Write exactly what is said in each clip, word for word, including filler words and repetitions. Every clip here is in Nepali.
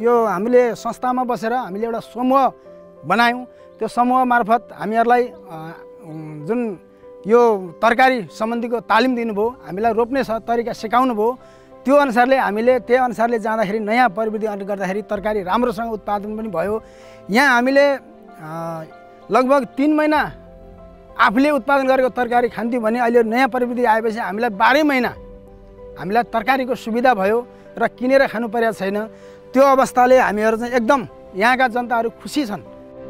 यो हामीले संस्थामा बसेर हामीले एउटा समूह बनायौँ। त्यो समूह मार्फत हामीहरूलाई जुन यो तरकारी सम्बन्धीको तालिम दिनुभयो, हामीलाई रोप्ने तरिका सिकाउनु भयो। त्यो अनुसारले हामीले त्यही अनुसारले जाँदाखेरि नयाँ प्रविधि गर्दाखेरि तरकारी राम्रोसँग उत्पादन पनि भयो। यहाँ हामीले लगभग तीन महिना आफूले उत्पादन गरेको तरकारी खान्थ्यौँ भने अहिले नयाँ प्रविधि आएपछि हामीलाई बाह्रै महिना हामीलाई तरकारीको सुविधा भयो र किनेर खानु परेको छैन। त्यो अवस्थाले हामीहरू चाहिँ एकदम यहाँका जनताहरू खुसी छन्।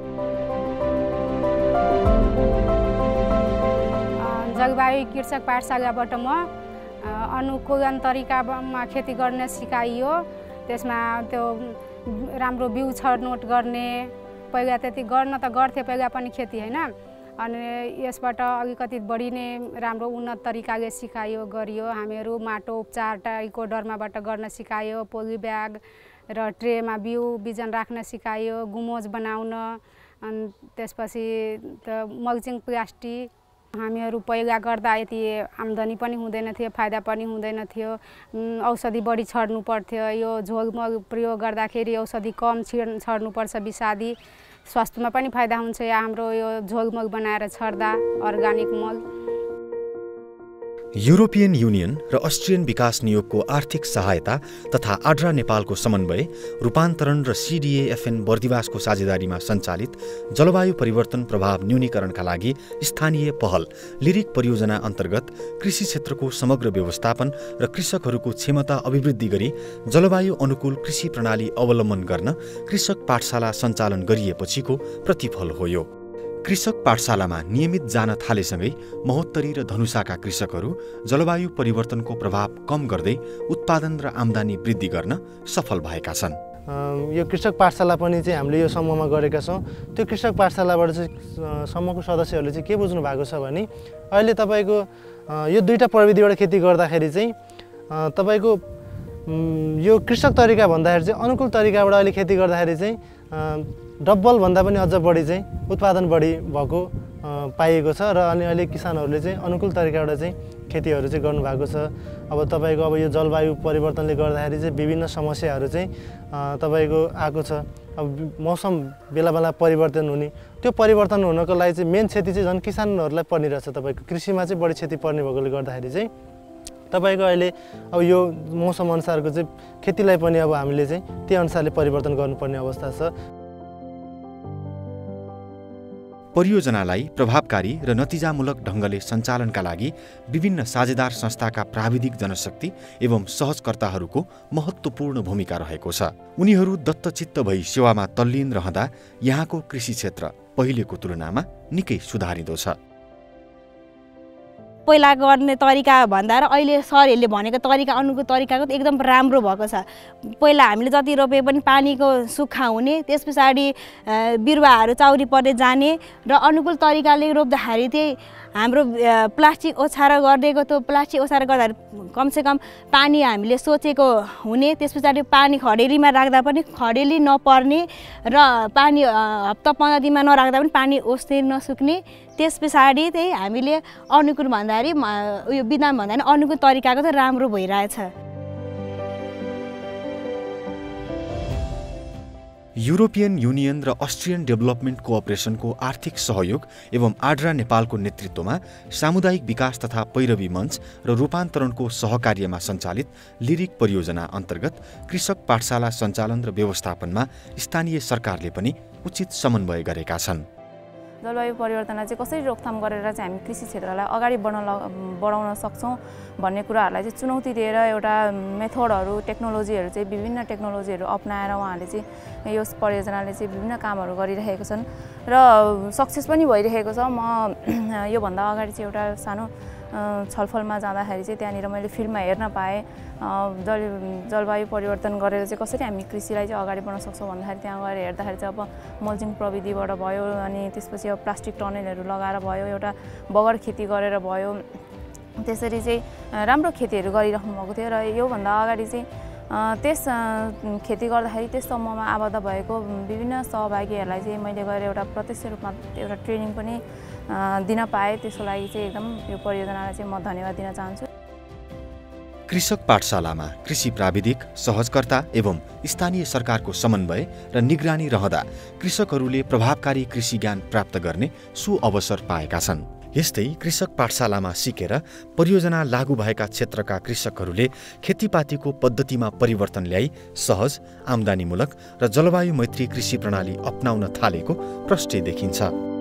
जलवायु कृषक पाठशालाबाट म अनुकूलन तरिकामा खेती गर्न सिकाइयो। त्यसमा त्यो राम्रो बिउ छनौट गर्ने, पहिला त्यति गर्न त गर्थे पहिला पनि खेती होइन, अनि यसबाट अलिकति बढी नै राम्रो उन्नत तरिकाले सिकायो गरियो। हामीहरू माटो उपचार टाइको डर्माबाट गर्न सिकायो, पोली ब्याग र ट्रेमा बिउ बिजन राख्न सिकायो, गुमोज बनाउन, अनि त्यसपछि त मल्चिङ प्लास्टिक। हामीहरू पहिला गर्दा यति आम्दानी पनि हुँदैन थियो, फाइदा पनि हुँदैन थियो, औषधि बढी छर्नु पर्थ्यो। यो झोलमल प्रयोग गर्दाखेरि औषधि कम छिर् छर्नुपर्छ, विषादी स्वास्थ्यमा पनि फाइदा हुन्छ। या हाम्रो यो झोलमल बनाएर छर्दा अर्गानिक मल। युरोपियन युनियन र अस्ट्रियन विकास नियोगको आर्थिक सहायता तथा आड्रा नेपालको समन्वय, रूपान्तरण र सिडिएएफएन बर्दिवासको साझेदारीमा सञ्चालित जलवायु परिवर्तन प्रभाव न्यूनीकरणका लागि स्थानीय पहल लिरिक परियोजना अन्तर्गत कृषि क्षेत्रको समग्र व्यवस्थापन र कृषकहरूको क्षमता अभिवृद्धि गरी जलवायु अनुकूल कृषि प्रणाली अवलम्बन गर्न कृषक पाठशाला सञ्चालन गरिएपछिको प्रतिफल हो यो। कृषक पाठशालामा नियमित जान थालेसँगै महोत्तरी र धनुषाका कृषकहरू जलवायु परिवर्तनको प्रभाव कम गर्दै उत्पादन र आम्दानी वृद्धि गर्न सफल भएका छन्। यो कृषक पाठशाला पनि चाहिँ हामीले यो समूहमा गरेका छौँ। त्यो कृषक पाठशालाबाट चाहिँ समूहको सदस्यहरूले चाहिँ के बुझ्नु भएको छ भने अहिले तपाईँको यो दुईवटा प्रविधिबाट खेती गर्दाखेरि चाहिँ तपाईँको यो कृषक तरिका भन्दाखेरि चाहिँ अनुकूल तरिकाबाट अहिले खेती गर्दाखेरि चाहिँ डबल भन्दा पनि अझ बढी चाहिँ उत्पादन बढी भएको पाइएको छ र अनि अहिले किसानहरूले चाहिँ अनुकूल तरिकाबाट चाहिँ खेतीहरू चाहिँ गर्नुभएको छ। अब तपाईँको अब यो जलवायु परिवर्तनले गर्दाखेरि चाहिँ विभिन्न समस्याहरू चाहिँ तपाईँको आएको छ। अब मौसम बेला बेला परिवर्तन हुने, त्यो परिवर्तन हुनको लागि चाहिँ मेन क्षति चाहिँ झन् किसानहरूलाई पर्ने रहेछ। तपाईँको कृषिमा चाहिँ बढी क्षति पर्ने भएकोले गर्दाखेरि चाहिँ तपाईँको अहिले अब यो मौसम अनुसारको चाहिँ खेतीलाई पनि अब हामीले चाहिँ त्यही अनुसारले परिवर्तन गर्नुपर्ने अवस्था छ। परियोजनालाई प्रभावकारी र नतिजामूलक ढङ्गले सञ्चालनका लागि विभिन्न साझेदार संस्थाका प्राविधिक जनशक्ति एवं सहजकर्ताहरूको महत्त्वपूर्ण भूमिका रहेको छ। उनीहरू दत्तचित्त भई सेवामा तल्लीन रहँदा यहाँको कृषि क्षेत्र पहिलेको तुलनामा निकै सुधारिँदो छ। पहिला गर्ने तरिका भन्दा र अहिले सरहरूले भनेको तरिका अनुकूल तरिकाको त एकदम राम्रो भएको छ। पहिला हामीले जति रोपे पनि पानीको सुक्खा हुने, त्यस पछाडि बिरुवाहरू चाउरी पर्ने जाने र अनुकूल तरिकाले रोप्दाखेरि चाहिँ हाम्रो प्लास्टिक ओछार गरिदिएको त्यो प्लास्टिक ओछार गर्दाखेरि कमसेकम पानी हामीले सोचेको हुने, त्यस पछाडि पानी खडेरीमा राख्दा पनि खडेरी नपर्ने र पानी हप्ता पन्ध्र दिनमा नराख्दा पनि पानी ओस्ने नसुक्ने। त्यस पछाडि चाहिँ हामीले अनुकूल भन्दाखेरि उयो विधान भन्दा पनि अनुकूल तरिकाको चाहिँ राम्रो भइरहेछ। युरोपियन युनियन र अस्ट्रियन डेभलपमेन्ट कोअपरेसनको आर्थिक सहयोग एवं आड्रा नेपालको नेतृत्वमा सामुदायिक विकास तथा पैरवी मञ्च र रूपान्तरणको सहकार्यमा सञ्चालित लिरिक परियोजना अन्तर्गत कृषक पाठशाला सञ्चालन र व्यवस्थापनमा स्थानीय सरकारले पनि उचित समन्वय गरेका छन्। जलवायु परिवर्तनलाई चाहिँ कसरी रोकथाम गरेर चाहिँ हामी कृषि क्षेत्रलाई अगाडि बढाउन बढाउन सक्छौँ भन्ने कुराहरूलाई चाहिँ चुनौती दिएर एउटा मेथडहरू टेक्नोलोजीहरू चाहिँ विभिन्न टेक्नोलोजीहरू अपनाएर उहाँहरूले चाहिँ यस परियोजनाले चाहिँ विभिन्न कामहरू गरिरहेका छन् र सक्सेस पनि भइरहेको छ। म योभन्दा अगाडि चाहिँ एउटा सानो छलफलमा जाँदाखेरि चाहिँ त्यहाँनिर मैले फिल्डमा हेर्न पाएँ जल जलवायु परिवर्तन गरेर चाहिँ कसरी हामी कृषिलाई चाहिँ अगाडि बढाउन सक्छौँ भन्दाखेरि त्यहाँ गएर हेर्दाखेरि चाहिँ अब मल्चिङ प्रविधिबाट भयो, अनि त्यसपछि अब प्लास्टिक टनेलहरू लगाएर भयो, एउटा बगर खेती गरेर भयो, त्यसरी चाहिँ राम्रो खेतीहरू गरिराख्नु भएको थियो। र योभन्दा अगाडि चाहिँ त्यस खेती गर्दाखेरि त्यस समूहमा आबद्ध भएको विभिन्न सहभागीहरूलाई चाहिँ मैले गएर एउटा प्रत्यक्ष रूपमा एउटा ट्रेनिङ पनि दिन पाएँ। त्यसको लागि चाहिँ एकदम यो परियोजनालाई चाहिँ म धन्यवाद दिन चाहन्छु। कृषक पाठशालामा कृषि प्राविधिक, सहजकर्ता एवं स्थानीय सरकारको समन्वय र निगरानी रहँदा कृषकहरूले प्रभावकारी कृषि ज्ञान प्राप्त गर्ने सुअवसर पाएका छन्। यस्तै कृषक पाठशालामा सिकेर परियोजना लागू भएका क्षेत्रका कृषकहरूले खेतीपातीको पद्धतिमा परिवर्तन ल्याई सहज, आम्दानीमूलक र जलवायु मैत्री कृषि प्रणाली अपनाउन थालेको प्रष्टै देखिन्छ।